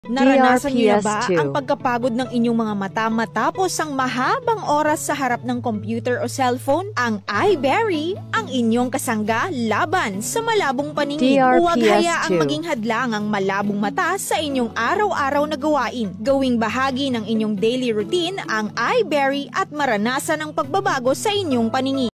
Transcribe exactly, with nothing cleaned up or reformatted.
Naranasan niyo na ba D R P S two. ang pagkapagod ng inyong mga mata matapos ang mahabang oras sa harap ng computer o cellphone? Ang iBerry, ang inyong kasangga laban sa malabong paningin. D R P S two. Huwag hayaang maging hadlang ang malabong mata sa inyong araw-araw na gawain. Gawing bahagi ng inyong daily routine ang iBerry at maranasan ang pagbabago sa inyong paningin.